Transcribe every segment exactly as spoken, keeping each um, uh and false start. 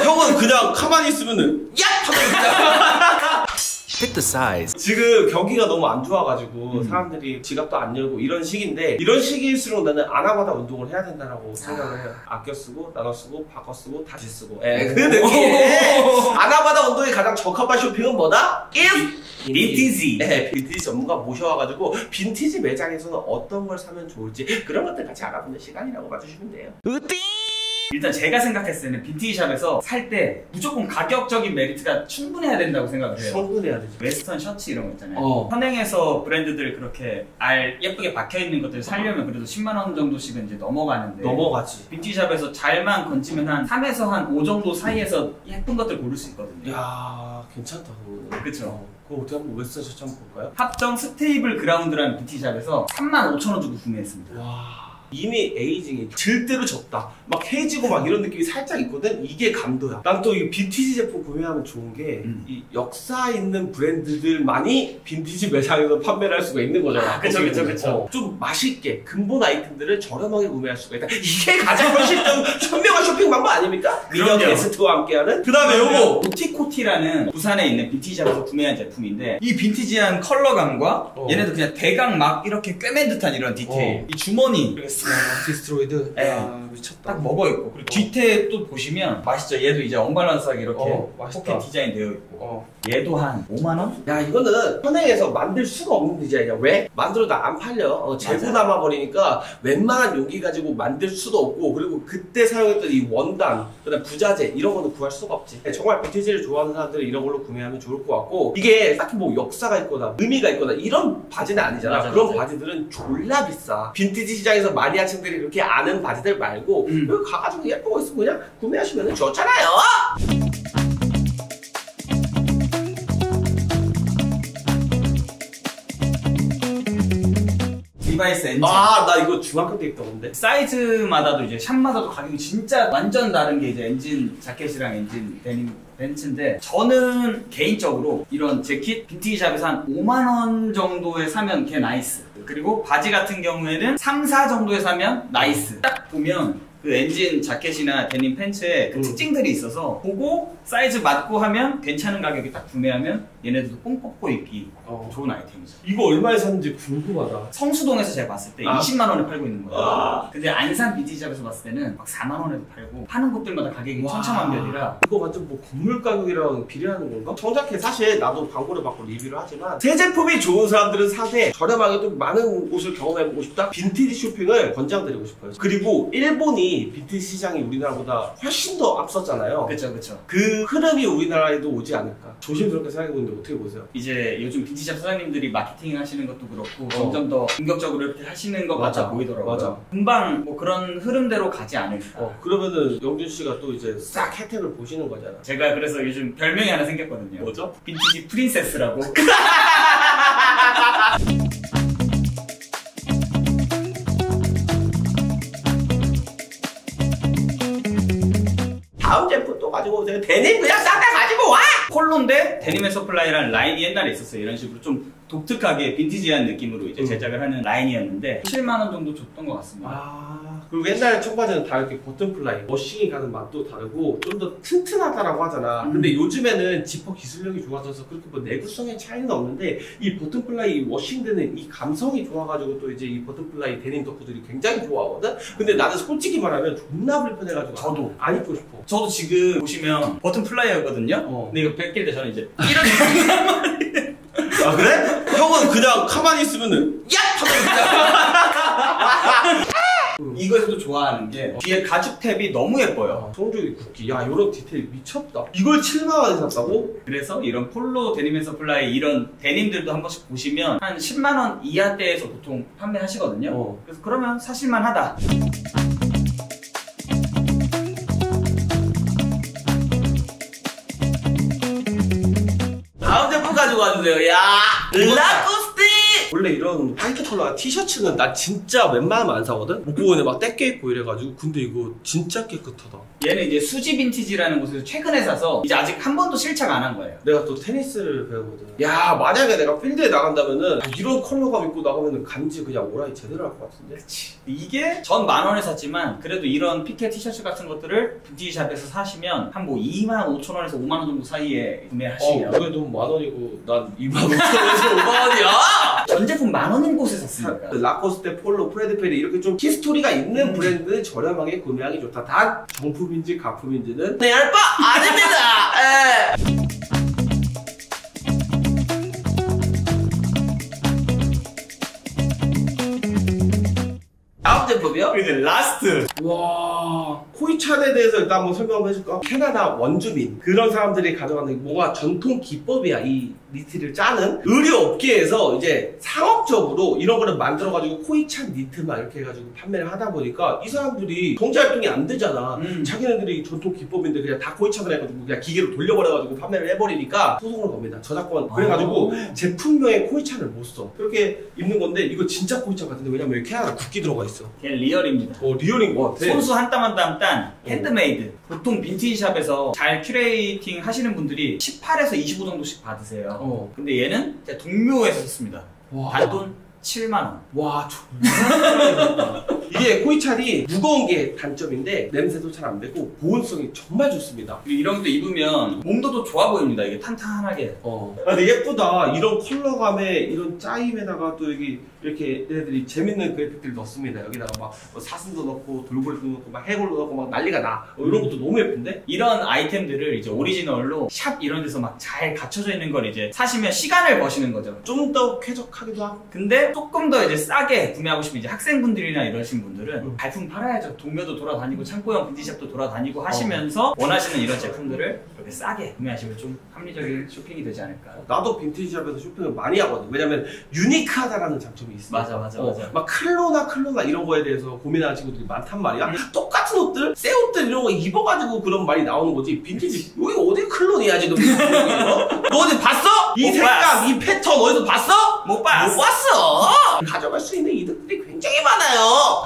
형은 그냥 가만히 있으면은 야! 하면 그냥 Pick the size. 지금 경기가 너무 안 좋아가지고 음. 사람들이 지갑도 안 열고 이런 시기인데, 이런 시기일수록 나는 아나바다 운동을 해야 된다라고 생각을 해요. 아껴 쓰고 나눠 쓰고 바꿔 쓰고 다시 쓰고. 에, 그 느낌에 아나바다 운동에 가장 적합한 쇼핑은 뭐다? 빈티지. 네, 빈티지 전문가 모셔와가지고 빈티지 매장에서는 어떤 걸 사면 좋을지 그런 것들 같이 알아보는 시간이라고 봐주시면 돼요. 일단 제가 생각했을 때는 빈티지샵에서 살 때 무조건 가격적인 메리트가 충분해야 된다고 생각을 해요. 충분해야 되죠. 웨스턴 셔츠 이런 거 있잖아요. 어. 현행에서 브랜드들 그렇게 알 예쁘게 박혀있는 것들 사려면 그래도 십만 원 정도씩은 이제 넘어가는데, 넘어가지. 빈티지샵에서 잘만 건지면 한 삼에서 한 오 정도 사이에서 예쁜 것들 고를 수 있거든요. 야, 괜찮다. 그쵸. 어, 그럼 어떻게 한번 웨스턴 셔츠 한번 볼까요? 합정 스테이블 그라운드라는 빈티지샵에서 삼만 오천 원 주고 구매했습니다. 와, 이미 에이징이 질대로 졌다, 막 해지고 막 이런 느낌이 살짝 있거든. 이게 감도야. 난 또 이 빈티지 제품 구매하면 좋은 게, 음. 이 역사 있는 브랜드들만이 빈티지 매장에서 판매를 할 수가 있는 거잖아. 아, 그쵸, 그쵸, 그쵸. 어, 좀 맛있게 근본 아이템들을 저렴하게 구매할 수가 있다. 이게 가장 훨씬 좀 현명한 쇼핑 방법 아닙니까? 미녀 게스트와 함께하는. 그 다음에 요거 오티코티라는 부산에 있는 빈티지샵에서 구매한 제품인데, 이 빈티지한 컬러감과 어. 얘네도 그냥 대강 막 이렇게 꿰맨 듯한 이런 디테일. 어. 이 주머니 디스트로이드. 네. 야, 미쳤다. 딱 먹어있고, 그리고 뒤태 또 보시면 맛있죠. 얘도 이제 언밸런스하게 이렇게 어, 맛있다. 포켓 디자인 되어 있고. 어. 얘도 한 오만 원? 야, 이거는 현행에서 만들 수가 없는 디자인이야. 왜? 만들어도 안 팔려. 어, 재고 남아버리니까 웬만한 용기 가지고 만들 수도 없고, 그리고 그때 사용했던 이 원단, 그다음 부자재 이런 거는 구할 수가 없지. 정말 빈티지를 좋아하는 사람들은 이런 걸로 구매하면 좋을 것 같고, 이게 딱히 뭐 역사가 있거나 의미가 있거나 이런 바지는 아니잖아. 맞아, 그런 맞아. 바지들은 졸라 비싸. 빈티지 시장에서 마니아층들이 그렇게 아는 바지들 말고 음. 여기 가가지고 예쁜 거 있으면 그냥 구매하시면 좋잖아요. 리바이스 엔진. 아, 나 이거 중학교 때 입던 건데. 사이즈마다도 이제 샵마다도 가격이 진짜 완전 다른 게 이제 엔진 자켓이랑 엔진 데님 벤츠인데, 저는 개인적으로 이런 재킷 빈티지샵에서 한 오만 원 정도에 사면 걔 나이스. 그리고 바지 같은 경우에는 삼, 사 정도에 사면 나이스. 딱 보면 그 엔진 자켓이나 데님 팬츠에 그 음. 특징들이 있어서 보고 사이즈 맞고 하면 괜찮은 가격에 딱 구매하면 얘네들도 뽕 뽑고 입기 어. 좋은 아이템이죠. 이거 얼마에 샀는지 궁금하다. 성수동에서 제가 봤을 때 아. 이십만 원에 팔고 있는 거예요. 아. 근데 안산 빈티지샵에서 봤을 때는 막 사만 원에도 팔고, 파는 곳들마다 가격이 와. 천차만별이라. 이거 완전 뭐 건물 가격이랑 비례하는 건가? 정작해 사실 나도 광고를 받고 리뷰를 하지만, 새 제품이 좋은 사람들은 사되 저렴하게 좀 많은 곳을 경험해보고 싶다? 빈티지 쇼핑을 권장드리고 싶어요. 그리고 일본이 빈티지 시장이 우리나라보다 훨씬 더 앞섰잖아요. 그쵸 그쵸. 그 흐름이 우리나라에도 오지 않을까 조심스럽게 생각해보는데 어떻게 보세요? 이제 요즘 빈티지샵 사장님들이 마케팅 하시는 것도 그렇고 어. 점점 더 공격적으로 이렇게 하시는 것 맞아. 같아 보이더라고요. 맞아. 금방 뭐 그런 흐름대로 가지 않을까. 어, 그러면은 영준 씨가 또 이제 싹 혜택을 보시는 거잖아. 제가 그래서 요즘 별명이 하나 생겼거든요. 뭐죠? 빈티지 프린세스라고. 다음 제품 또 가지고 오세요. 데님 그냥 싹 다 가지고 와! 폴로인데 데님의 서플라이라는 라인이 옛날에 있었어요. 이런 식으로 좀 독특하게 빈티지한 느낌으로 이제 음. 제작을 하는 라인이었는데 칠만 원 정도 줬던 것 같습니다. 아, 그리고 옛날 청바지는 다 이렇게 버튼플라이, 워싱이 가는 맛도 다르고 좀 더 튼튼하다라고 하잖아. 음. 근데 요즘에는 지퍼 기술력이 좋아져서 그렇게 뭐 내구성의 차이는 없는데, 이 버튼플라이 워싱되는 이 감성이 좋아가지고 또 이제 이 버튼플라이 데님 덕후들이 굉장히 좋아하거든? 근데 나는 솔직히 말하면 존나 불편해가지고 저도. 안 입고 싶어. 저도 지금 보시면 버튼 플라이어거든요. 어. 근데 이거 뺏길 때 저는 이제 이렇게 아, 그래? 형은 그냥 가만히 있으면은 야! 하면 그냥 이거에서도 좋아하는 게 뒤에 가죽 탭이 너무 예뻐요. 성조기 쿠키, 야, 요런 디테일 미쳤다. 이걸 칠만 원에 샀다고? 그래서 이런 폴로 데님의 서플라이 이런 데님들도 한 번씩 보시면 한 십만 원 이하대에서 보통 판매하시거든요. 어. 그래서 그러면 사실만 하다. 다음 제품 가지고 와주세요. 야, 라코스테 원래 이런 화이트 컬러 티셔츠는 나 진짜 웬만하면 안 사거든? 목부분에 막 떼껴 있고 이래가지고. 근데 이거 진짜 깨끗하다. 얘는 이제 수지 빈티지라는 곳에서 최근에 사서 이제 아직 한 번도 실착 안 한 거예요. 내가 또 테니스를 배우거든. 야, 만약에 내가 필드에 나간다면은 이런 컬러감 입고 나가면은 간지 그냥 오라이 제대로 할 것 같은데? 그치. 이게 전 만 원에 샀지만 그래도 이런 피켓 티셔츠 같은 것들을 빈티지샵에서 사시면 한 뭐 이만 오천 원에서 오만 원 정도 사이에 구매하시면 어, 그래도 만 원이고 난 이만 오천 원에서 오만 원이야! 전 제품 만 원인 곳에 샀으니까. 라코스테, 폴로, 프레드 페리 이렇게 좀 히스토리가 있는 음. 브랜드는 저렴하게 구매하기 좋다. 단 정품인지 가품인지는 내 알 바 아닙니다. 에. 다음 제품이요? 이제 라스트. 와, 코이찬에 대해서 일단 한번 설명을 해줄까? 캐나다 원주민 그런 사람들이 가져가는 뭔가 전통 기법이야. 이 니트를 짜는 의류 업계에서 이제 상업적으로 이런 거를 만들어가지고 코이찬 니트만 이렇게 해가지고 판매를 하다 보니까 이 사람들이 경제활동이 안 되잖아. 음. 자기네들이 전통 기법인데 그냥 다 코이찬을 해가지고 그냥 기계로 돌려버려가지고 판매를 해버리니까 소송을 겁니다. 저작권. 그래가지고 아. 제품명에 코이찬을 못 써. 그렇게 입는 건데 이거 진짜 코이찬 같은데 왜냐면 여기 캐나다 국기 들어가 있어. 걔 리얼입니다. 어, 리얼인 것 같아. 손수 한 땀 한 땀 딴 핸드메이드. 보통 빈티지샵에서 잘 큐레이팅 하시는 분들이 십팔에서 이십오 정도씩 받으세요. 어. 근데 얘는 제가 동묘에서 샀습니다. 와. 단돈 칠만 원. 와, 정말 이게 코이찬이 무거운 게 단점인데 냄새도 잘 안 배고 보온성이 정말 좋습니다. 이런 것도 입으면 몸도 또 좋아 보입니다. 이게 탄탄하게. 어. 아, 근데 예쁘다. 이런 컬러감에 이런 짜임에다가 또 여기 이렇게 얘네들이 재밌는 그래픽들 넣습니다. 여기다가 막 뭐 사슴도 넣고 돌고래도 넣고 막 해골도 넣고 막 난리가 나. 어, 이런 것도 너무 예쁜데? 이런 아이템들을 이제 오리지널로 샵 이런 데서 막 잘 갖춰져 있는 걸 이제 사시면 시간을 버시는 거죠. 좀 더 쾌적하기도 하고. 근데 조금 더 이제 싸게 구매하고 싶으면 이제 학생분들이나 이러신 분들은 음. 발품 팔아야죠. 동묘도 돌아다니고 창고형 빈티지샵도 돌아다니고 하시면서 원하시는 이런 제품들을 이렇게 싸게 구매하시면 좀 합리적인 쇼핑이 되지 않을까. 나도 빈티지샵에서 쇼핑을 많이 하거든. 왜냐면 유니크하다라는 장점이 있어. 맞아 맞아 어, 맞아. 막 클로나 클로나 이런 거에 대해서 고민하는 친구들이 많단 말이야. 음. 똑같은 옷들, 새 옷들 이런 거 입어가지고 그런 말이 나오는 거지. 빈티지 여기 어디 클론이야 지금? 너 어디 봤어? 이 못 색감, 봤어. 이 패턴 어디서 봤어? 못 봤어. 못 봤어. 가져갈 수 있는 이득들이 굉장히 많아요.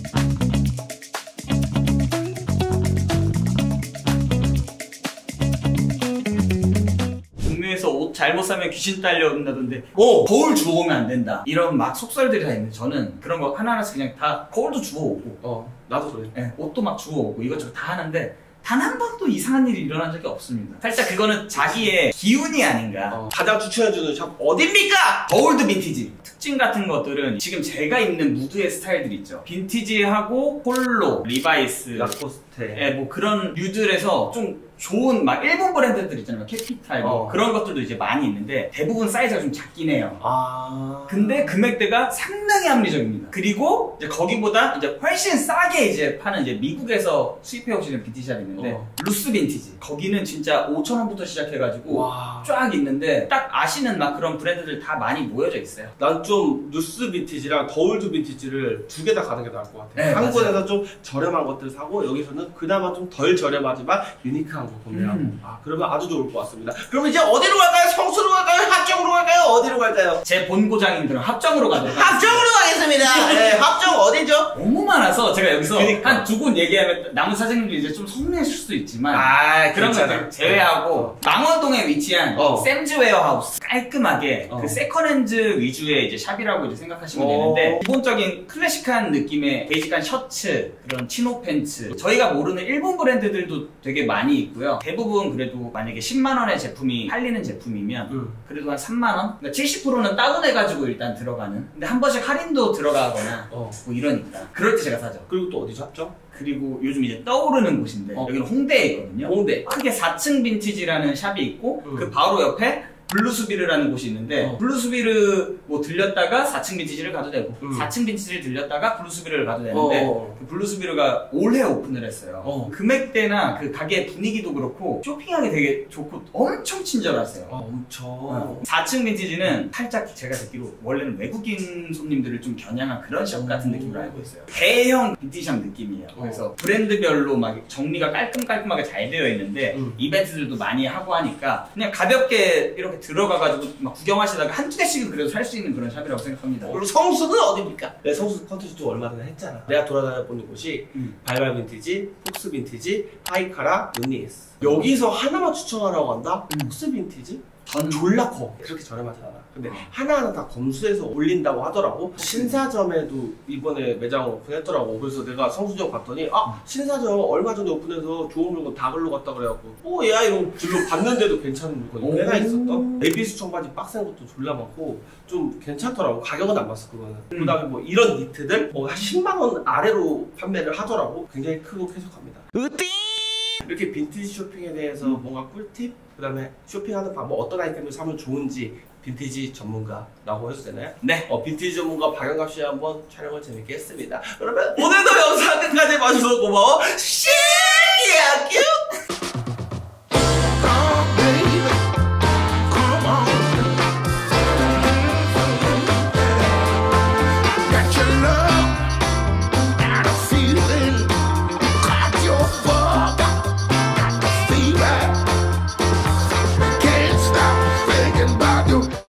동묘에서 옷 잘못 사면 귀신 딸려온다던데 어. 거울 주워오면 안 된다 이런 막 속설들이 다 있는데 저는 그런 거 하나하나씩 그냥 다 거울도 주워오고 어, 나도 그래. 예, 옷도 막 주워오고 이것저것 다 하는데 단 한 번도 이상한 일이 일어난 적이 없습니다. 살짝 그거는 자기의 기운이 아닌가. 어. 가장 추천해주는 샵 어딥니까? 더올드 빈티지 특징 같은 것들은 지금 제가 입는 무드의 스타일들 있죠. 빈티지하고 폴로, 리바이스, 라코스테. 예, 뭐 그런 류들에서 좀 좋은 막 일본 브랜드들 있잖아요. 캐피탈 뭐 어. 그런 것들도 이제 많이 있는데 대부분 사이즈가 좀 작긴 해요. 아. 근데 금액대가 상당히 합리적입니다. 그리고 이제 거기보다 이제 훨씬 싸게 이제 파는 이제 미국에서 수입해 오시는 빈티지샵이 있는데 어. 루스 빈티지. 거기는 진짜 오천 원부터 시작해가지고 와. 쫙 있는데 딱 아시는 막 그런 브랜드들 다 많이 모여져 있어요. 난 좀 누스 빈티지랑 더울드 빈티지를 두 개 다 가는 게 나을 것 같아. 네, 한국에서 맞아요. 좀 저렴한 것들 사고 여기서는 그나마 좀 덜 저렴하지만 유니크한 거 구매하고. 음. 아, 그러면 아주 좋을 것 같습니다. 그럼 이제 어디로 갈까요? 성수로 갈까요? 합정으로 갈까요? 어디로 갈까요? 제 본고장님들은 합정으로 가도록 합정으로 가겠습니다. 네, 합정 어디죠? 너무 많아서 제가 여기서 그러니까. 한 두 곳 얘기하면 남은 사장님들이 이제 좀 성내실 수도 있지만 아, 그런 괜찮아. 것들 제외하고 어. 망원동에 위치한 어. 샘즈 웨어하우스 깔끔하게 어. 그 세컨핸즈 위주의 이제 샵이라고 이제 생각하시면 어. 되는데 기본적인 클래식한 느낌의 베이직한 셔츠 그런 치노 팬츠 저희가 모르는 일본 브랜드들도 되게 많이 있고요. 대부분 그래도 만약에 십만 원의 제품이 팔리는 제품이면 응. 그래도 한 삼만 원? 그러니까 칠십 퍼센트는 다운해가지고 일단 들어가는 근데 한 번씩 할인도 들어가거나 어. 뭐 이러니까 그럴 때 제가 사죠. 그리고 또 어디죠? 합정? 그리고 요즘 이제 떠오르는 곳인데 어. 여기는 홍대에 있거든요. 홍대. 크게 사 층 빈티지라는 샵이 있고 음. 그 바로 옆에 블루스비르라는 곳이 있는데 어. 블루스비르 뭐 들렸다가 사 층 빈티지를 가도 되고 음. 사 층 빈티지를 들렸다가 블루스비르를 가도 되는데 어. 그 블루스비르가 올해 오픈을 했어요. 어. 금액대나 그 가게 분위기도 그렇고 쇼핑하기 되게 좋고 엄청 친절하세요. 아, 엄청. 어. 사 층 빈티지는 살짝 제가 듣기로 원래는 외국인 손님들을 좀 겨냥한 그런 샵 같은 느낌으로 알고 있어요. 대형 빈티지샵 느낌이에요. 어. 그래서 브랜드별로 막 정리가 깔끔깔끔하게 잘 되어 있는데 음. 이벤트들도 많이 하고 하니까 그냥 가볍게 이렇게 들어가가지고 막 구경하시다가 한두 개씩은 그래도 살 수 있는 그런 샵이라고 생각합니다. 그리고 성수는 어디입니까? 내가 성수 컨텐츠도 얼마 전에 했잖아. 내가 돌아다녀보는 곳이 음. 발발 빈티지, 폭스 빈티지, 하이카라, 눈니스. 여기서 하나만 추천하라고 한다? 음. 폭스 빈티지? 전 졸라 커. 그렇게 저렴하지 않아. 근데 하나하나 다 검수해서 올린다고 하더라고. 신사점에도 이번에 매장을 오픈했더라고. 그래서 내가 성수점 갔더니 아 신사점 얼마 전에 오픈해서 좋은 물건 다 글로 갔다 그래갖고 어 얘야 이런 줄로 봤는데도 괜찮은 물건이 꽤나 있었던. 에비스 청바지 빡센 것도 졸라 많고 좀 괜찮더라고. 가격은 안 봤어 그거는. 음. 그 다음에 뭐 이런 니트들 어, 한 십만 원 아래로 판매를 하더라고. 굉장히 크고 쾌적합니다. 이렇게 빈티지 쇼핑에 대해서 음. 뭔가 꿀팁? 그 다음에 쇼핑하는 방법, 어떤 아이템을 사면 좋은지 빈티지 전문가라고 해도 되나요? 네. 어, 빈티지 전문가 박영갑 씨 한번 촬영을 재밌게 했습니다. 그러면 오늘도 영상 끝까지 봐주셔서 고마워. 씨!